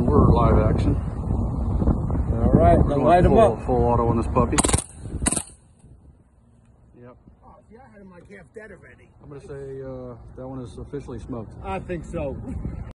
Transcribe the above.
We're live action. All right, then light them up. Full auto on this puppy. Yep. Oh, yeah, I had him like half dead already. I'm gonna say that one is officially smoked. I think so.